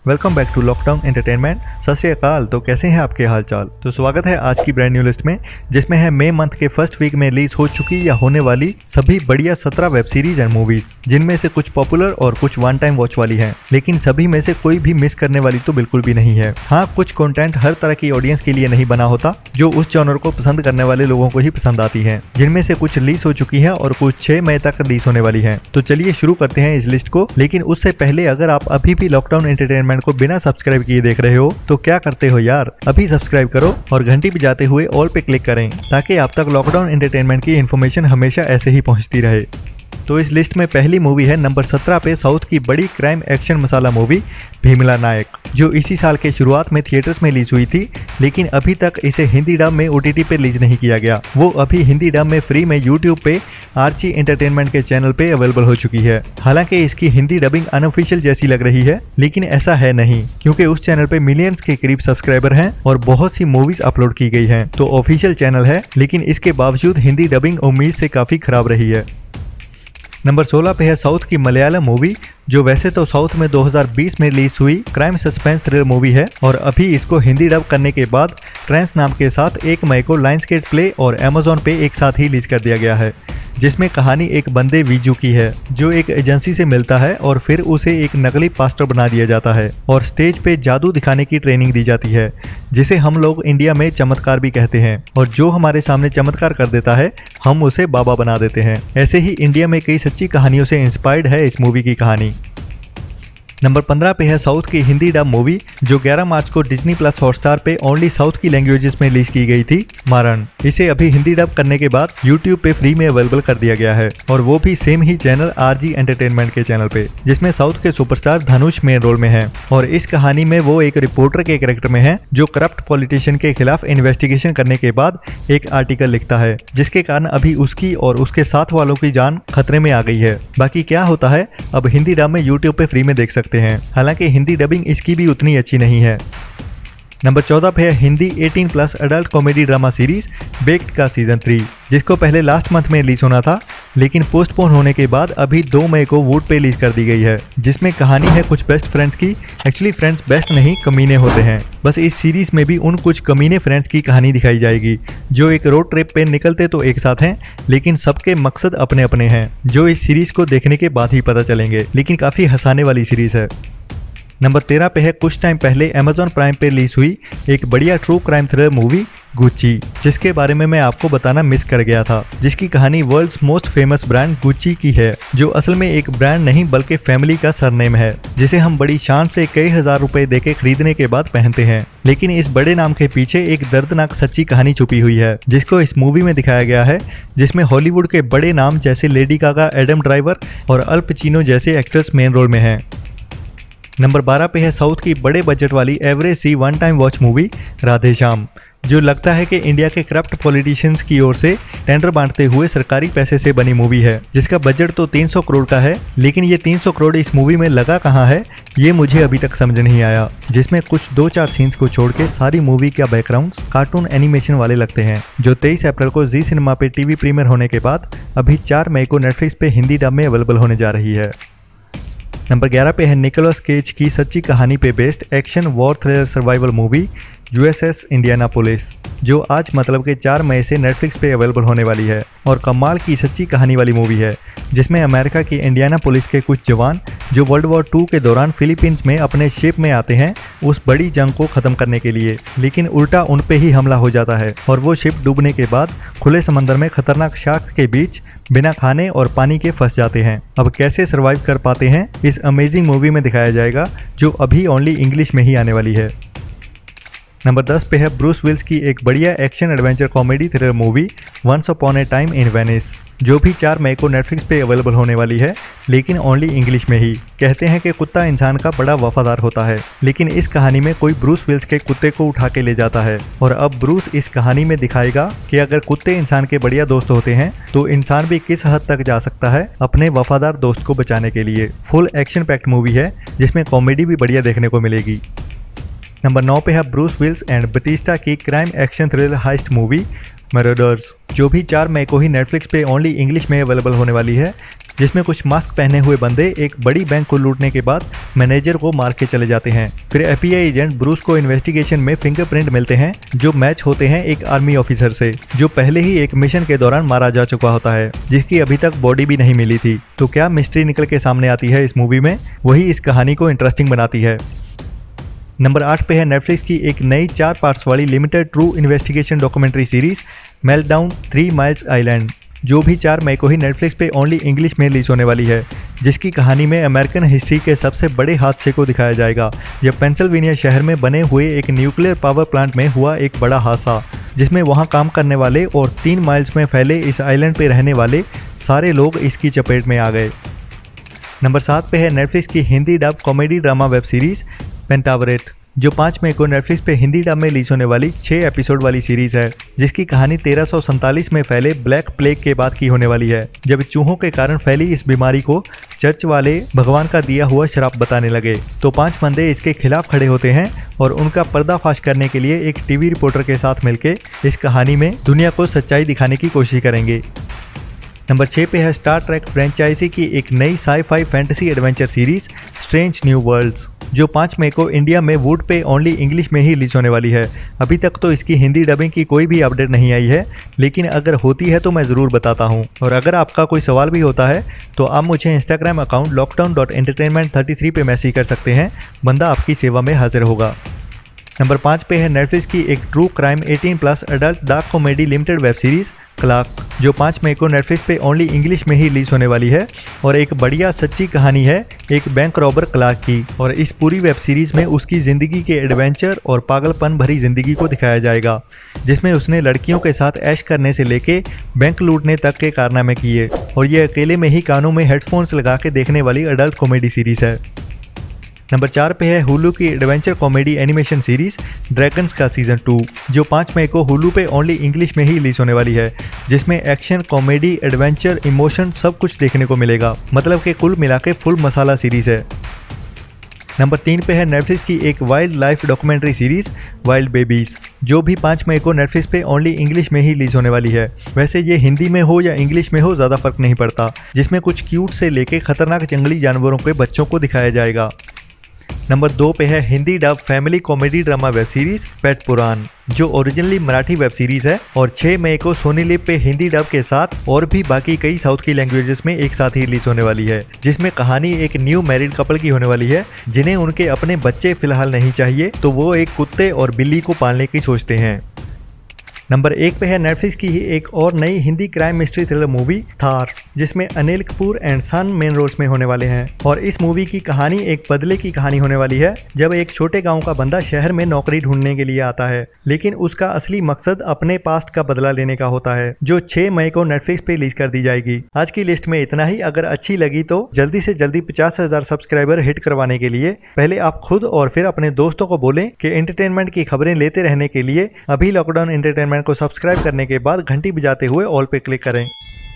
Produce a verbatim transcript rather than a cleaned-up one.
Welcome back to lockdown entertainment. Sat Sri अकाल। तो कैसे हैं आपके हाल चाल। तो स्वागत है आज की ब्रांड न्यू लिस्ट में, जिसमें है मई मंथ के फर्स्ट वीक में रिलीज हो चुकी या होने वाली सभी बढ़िया सत्रह वेब सीरीज एंड मूवीज, जिनमें से कुछ पॉपुलर और कुछ वन टाइम वॉच वाली हैं, लेकिन सभी में से कोई भी मिस करने वाली तो बिल्कुल भी नहीं है। हाँ, कुछ कंटेंट हर तरह की ऑडियंस के लिए नहीं बना होता, जो उस जॉनर को पसंद करने वाले लोगों को ही पसंद आती है, जिनमें से कुछ रिलीज हो चुकी है और कुछ छह मई तक रिलीज होने वाली है। तो चलिए शुरू करते हैं इस लिस्ट को। लेकिन उससे पहले अगर आप अभी भी लॉकडाउन एंटरटेनमेंट को बिना सब्सक्राइब किए देख रहे हो तो क्या करते हो यार, अभी सब्सक्राइब करो और घंटी बजाते हुए ऑल पे क्लिक करें, ताकि आप तक लॉकडाउन एंटरटेनमेंट की इन्फॉर्मेशन हमेशा ऐसे ही पहुंचती रहे। तो इस लिस्ट में पहली मूवी है नंबर सत्रह पे साउथ की बड़ी crime action masala movie Bheemla Nayak, जो इसी साल के शुरुआत में थिएटर्स में रिलीज हुई थी, लेकिन अभी तक इसे हिंदी डब में ओटीटी पे रिलीज नहीं किया गया। वो अभी हिंदी डब में फ्री में यूट्यूब पे आर्ची एंटरटेनमेंट के चैनल पे अवेलेबल हो चुकी है। हालांकि इसकी हिंदी डबिंग अनऑफिशियल जैसी लग रही है, लेकिन ऐसा है नहीं, क्योंकि उस चैनल पे मिलियंस के करीब सब्सक्राइबर हैं और बहुत सी मूवीज अपलोड की गई हैं। तो ऑफिशियल चैनल है, लेकिन इसके बावजूद हिंदी डबिंग उम्मीद से काफी खराब रही है। नंबर सोलह पे है साउथ की मलयालम मूवी, जो वैसे तो साउथ में दो हज़ार बीस में रिलीज हुई क्राइम सस्पेंस थ्रिलर मूवी है, और अभी इसको हिंदी डब करने के बाद ट्रांस नाम के साथ एक मई को लायंसगेट प्ले और अमेज़न पे एक साथ ही रिलीज कर दिया गया है, जिसमें कहानी एक बंदे वीजू की है, जो एक एजेंसी से मिलता है और फिर उसे एक नकली पास्टर बना दिया जाता है और स्टेज पे जादू दिखाने की ट्रेनिंग दी जाती है, जिसे हम लोग इंडिया में चमत्कार भी कहते हैं। और जो हमारे सामने चमत्कार कर देता है, हम उसे बाबा बना देते हैं। ऐसे ही इंडिया में कई सच्ची कहानियों से इंस्पायर्ड है इस मूवी की कहानी। नंबर पंद्रह पे है साउथ की हिंदी डब मूवी, जो ग्यारह मार्च को डिज्नी प्लस हॉटस्टार पे ओनली साउथ की लैंग्वेजेस में रिलीज की गई थी, मारन। इसे अभी हिंदी डब करने के बाद यूट्यूब पे फ्री में अवेलेबल कर दिया गया है, और वो भी सेम ही चैनल आरजी एंटरटेनमेंट के चैनल पे, जिसमें साउथ के सुपरस्टार धनुष मेन रोल में है। और इस कहानी में वो एक रिपोर्टर के कैरेक्टर में है, जो करप्ट पॉलिटिशियन के खिलाफ इन्वेस्टिगेशन करने के बाद एक आर्टिकल लिखता है, जिसके कारण अभी उसकी और उसके साथ वालों की जान खतरे में आ गई है। बाकी क्या होता है अब हिंदी डब में यूट्यूब पे फ्री में देख सकते हैं। हालांकि हिंदी डबिंग इसकी भी उतनी अच्छी नहीं है। नंबर चौदह पे है हिंदी अठारह plus adult comedy drama series baked का सीजन थ्री, जिसको पहले लास्ट मंथ में रिलीज होना था, लेकिन पोस्टपोन होने के बाद अभी दो मई को वूड पे रिलीज कर दी गई है, जिसमें कहानी है कुछ बेस्ट फ्रेंड्स की। एक्चुअली फ्रेंड्स बेस्ट नहीं, कमीने होते हैं। बस इस सीरीज में भी उन कुछ कमीने फ्रेंड्स की कहानी दिखाई जाएगी, जो एक रोड ट्रिप पे निकलते तो एक साथ हैं, लेकिन सबके मकसद अपने अपने हैं, जो इस सीरीज को देखने के बाद ही पता चलेंगे। लेकिन काफी हंसाने वाली सीरीज है। नंबर तेरह पे है कुछ टाइम पहले अमेज़न प्राइम पे रिलीज हुई एक बढ़िया true crime thriller movie Gucci, जिसके बारे में मैं आपको बताना मिस कर गया था, जिसकी कहानी world's most famous brand Gucci की है, जो असल में एक ब्रांड नहीं बल्कि फैमिली का सरनेम है, जिसे हम बड़ी शान से कई हजार रुपए देके खरीदने के बाद पहनते हैं। लेकिन इस बड़े नाम के पीछे एक दर्दनाक सच्ची कहानी छुपी हुई है, जिसको इस मूवी में दिखाया गया है, जिसमें हॉलीवुड के बड़े नाम जैसे लेडी गागा, एडम ड्राइवर और अल पचिनो जैसे एक्टर्स मेन रोल में हैं। नंबर बारह पे है साउथ की बड़े बजट वाली एवरेज सी one time watch movie Radhe Shyam, जो लगता है कि इंडिया के करप्ट पॉलिटिशियंस की ओर से टेंडर बांटते हुए सरकारी पैसे से बनी मूवी है, जिसका बजट तो तीन सौ करोड़ का है, लेकिन ये तीन सौ करोड़ इस मूवी में लगा कहाँ है, ये मुझे अभी तक समझ नहीं आया। जिसमें कुछ दो चार सीन्स को छोड़ के सारी मूवी का बैकग्राउंड्स कार्टून एनिमेशन वाले लगते हैं, जो तेईस अप्रैल को जी सिनेमा पे टीवी प्रीमियर होने के बाद अभी चार मई को नेटफ्लिक्स पे हिंदी डब में अवेलेबल होने जा रही है। नंबर ग्यारह पे है निकोलस केज की सच्ची कहानी पे based action war thriller survival movie USS Indianapolis, जो आज मतलब के चार मई से नेटफ्लिक्स पे अवेलेबल होने वाली है, और कमाल की सच्ची कहानी वाली मूवी है, जिसमें अमेरिका की इंडियानापोलिस के कुछ जवान जो वर्ल्ड वॉर टू के दौरान फिलीपींस में अपने शिप में आते हैं उस बड़ी जंग को खत्म करने के लिए, लेकिन उल्टा उन पे ही हमला हो जाता है और वो शिप डूबने के बाद खुले समंदर में खतरनाक शार्क्स के बीच बिना खाने और पानी के फंस जाते हैं। अब कैसे सर्वाइव कर पाते हैं इस अमेजिंग मूवी में दिखाया जाएगा, जो अभी ओनली इंग्लिश में ही आने वाली है। नंबर दस पे है ब्रूस विल्स की एक बढ़िया action adventure comedy thriller movie once upon a time in Venice, जो भी चार मई को नेटफ्लिक्स पे अवेलेबल होने वाली है, लेकिन ओनली इंग्लिश में ही। कहते हैं कि कुत्ता इंसान का बड़ा वफादार होता है, लेकिन इस कहानी में कोई ब्रूस विल्स के कुत्ते को उठा के ले जाता है, और अब ब्रूस इस कहानी में दिखाएगा कि अगर कुत्ते इंसान के बढ़िया दोस्त होते हैं तो इंसान भी किस हद तक जा सकता है अपने वफादार दोस्त को बचाने के लिए। फुल एक्शन पैक्ड मूवी है, जिसमें कॉमेडी भी बढ़िया देखने को मिलेगी। नंबर नौ पे है ब्रूस विल्स एंड बटिस्टा की crime action thriller heist movie Marauders, जो भी चार मई को ही नेटफ्लिक्स पे ओनली इंग्लिश में अवेलेबल होने वाली है, जिसमें कुछ मास्क पहने हुए बंदे एक बड़ी बैंक को लूटने के बाद मैनेजर को मार के चले जाते हैं। फिर एफबीआई एजेंट ब्रूस को इन्वेस्टिगेशन में फिंगरप्रिंट मिलते हैं जो मैच होते हैं एक आर्मी ऑफिसर से, जो पहले ही एक मिशन के दौरान मारा जा चुका होता है, जिसकी अभी तक बॉडी भी नहीं मिली थी। तो क्या मिस्ट्री निकल के सामने आती है इस मूवी में, वही इस कहानी को इंटरेस्टिंग बनाती है। नंबर आठ पे है नेटफ्लिक्स की एक नई चार पार्ट्स वाली limited true investigation documentary series meltdown three miles island, जो भी चार मई को ही नेटफ्लिक्स पे ओनली इंग्लिश में रिलीज होने वाली है, जिसकी कहानी में अमेरिकन हिस्ट्री के सबसे बड़े हादसे को दिखाया जाएगा, जब पेंसिल्वेनिया शहर में बने हुए एक न्यूक्लियर पावर प्लांट में हुआ एक बड़ा हादसा, जिसमें वहां काम करने वाले और तीन माइल्स में फैले इस आइलैंड पे रहने वाले सारे लोग इसकी चपेट में आ गए। नंबर सात पे है नेटफ्लिक्स की Hindi dub comedy drama web series Pentaverate, जो पाँच मई को नेटफ्लिक्स पे हिंदी डब में रिलीज होने वाली छह एपिसोड वाली सीरीज है, जिसकी कहानी तेरह सौ सैंतालीस में फैले ब्लैक प्लेग के बाद की होने वाली है, जब चूहों के कारण फैली इस बीमारी को चर्च वाले भगवान का दिया हुआ श्राप बताने लगे। तो पांच बंदे इसके खिलाफ खड़े होते हैं और उनका पर्दाफाश करने के लिए एक टीवी रिपोर्टर के साथ मिलकर इस कहानी में दुनिया को सच्चाई दिखाने की कोशिश करेंगे। नंबर छह पे है स्टार ट्रैक फ्रेंचाइजी की एक नई sci-fi fantasy adventure series strange new worlds, जो पाँच मई को इंडिया में वुड पे ओनली इंग्लिश में ही रिलीज होने वाली है। अभी तक तो इसकी हिंदी डबिंग की कोई भी अपडेट नहीं आई है, लेकिन अगर होती है तो मैं ज़रूर बताता हूँ। और अगर आपका कोई सवाल भी होता है तो आप मुझे Instagram account lockdown dot entertainment thirty three पे मैसेज कर सकते हैं, बंदा आपकी सेवा में हाजिर होगा। नंबर पाँच पे है नेटफ्लिक्स की एक ट्रू क्राइम अठारह plus adult dark comedy limited web series Clark, जो पाँच मई को नेटफ्लिक्स पे ओनली इंग्लिश में ही रिलीज होने वाली है और एक बढ़िया सच्ची कहानी है एक बैंक रॉबर क्लार्क की। और इस पूरी वेब सीरीज में उसकी ज़िंदगी के एडवेंचर और पागलपन भरी ज़िंदगी को दिखाया जाएगा, जिसमें उसने लड़कियों के साथ ऐश करने से लेके बैंक लूटने तक के कारनामे किए, और ये अकेले में ही कानों में हेडफोन्स लगा के देखने वाली अडल्ट कॉमेडी सीरीज है। नंबर चार पे है हुलू की adventure comedy animation series Dragons का सीजन टू, जो पाँच मई को हुलू पे ओनली इंग्लिश में ही रिलीज होने वाली है, जिसमें एक्शन कॉमेडी एडवेंचर इमोशन सब कुछ देखने को मिलेगा, मतलब कि कुल मिला के फुल मसाला सीरीज है। नंबर तीन पे है नेटफ्लिक्स की एक wildlife documentary series wild babies, जो भी पाँच मई को नेटफ्लिक्स पे ओनली इंग्लिश में ही रिलीज होने वाली है। वैसे ये हिंदी में हो या इंग्लिश में हो ज़्यादा फर्क नहीं पड़ता, जिसमें कुछ क्यूट से लेके खतरनाक जंगली जानवरों के बच्चों को दिखाया जाएगा। नंबर दो पे है Hindi dub family comedy drama web series Pet Puraan, जो ओरिजिनली मराठी वेब सीरीज है और छह मई को सोनी लिव पे हिंदी डब के साथ और भी बाकी कई साउथ की लैंग्वेजेस में एक साथ ही रिलीज होने वाली है, जिसमें कहानी एक न्यू मैरिड कपल की होने वाली है, जिन्हें उनके अपने बच्चे फिलहाल नहीं चाहिए, तो वो एक कुत्ते और बिल्ली को पालने की सोचते हैं। नंबर एक पे है नेटफ्लिक्स की ही एक और नई Hindi crime mystery thriller movie Thar, जिसमें Anil Kapoor and son main roles में होने वाले हैं। और इस मूवी की कहानी एक बदले की कहानी होने वाली है, जब एक छोटे गांव का बंदा शहर में नौकरी ढूंढने के लिए आता है, लेकिन उसका असली मकसद अपने पास्ट का बदला लेने का होता है, जो छह मई को नेटफ्लिक्स पे रिलीज कर दी जाएगी। आज की लिस्ट में इतना ही। अगर अच्छी लगी तो जल्दी से जल्दी पचास हजार सब्सक्राइबर हिट करवाने के लिए पहले आप खुद और फिर अपने दोस्तों को बोलें कि एंटरटेनमेंट की खबरें लेते रहने के लिए अभी लॉकडाउन एंटरटेनमेंट को सब्सक्राइब करने के बाद घंटी बजाते हुए ऑल पे क्लिक करें।